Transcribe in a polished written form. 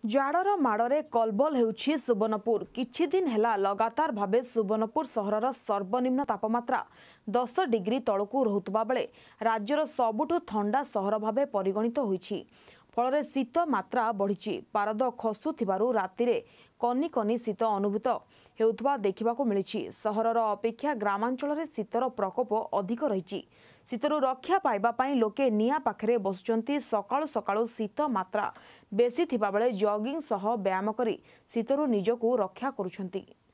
ଜାଡ଼ର ମାଡ଼ରେ କଲବଲ ହେଉଛି ସୁବର୍ଣ୍ଣପୁର। କିଛି ଦିନ ହେଲା ଲଗାତାର ଭାବେ ସୁବର୍ଣ୍ଣପୁର ସହରର ସର୍ବନିମ୍ନ ତାପମାତ୍ରା 10 ଡିଗ୍ରୀ ତଳକୁ ରହୁଥିବା ବେଳେ ରାଜ୍ୟର ସବୁଠୁ ଥଣ୍ଡା ସହର ଭାବେ ପରିଗଣିତ ହୋଇଛି। ଫଳରେ ଶୀତ ମାତ୍ରା ବଢ଼ିଛି। ପାରଦ ଖସୁଥିବାରୁ ରାତିରେ କନି କନି ଶୀତ ଅନୁଭୂତ ହେଉଥିବା ଦେଖିବାକୁ ମିଳିଛି। ସହରର ଅପେକ୍ଷା ଗ୍ରାମାଞ୍ଚଳରେ ଶୀତର ପ୍ରକୋପ ଅଧିକ ରହିଛି। ଶୀତରୁ ରକ୍ଷା ପାଇବା ପାଇଁ ଲୋକେ ନିଆଁ ପାଖରେ ବସୁଛନ୍ତି। ସକାଳୁ ସକାଳୁ ଶୀତ ମାତ୍ରା ବେଶୀ ଥିବାବେଳେ ଜଗିଂ ସହ ବ୍ୟାୟାମ କରି ଶୀତରୁ ନିଜକୁ ରକ୍ଷା କରୁଛନ୍ତି।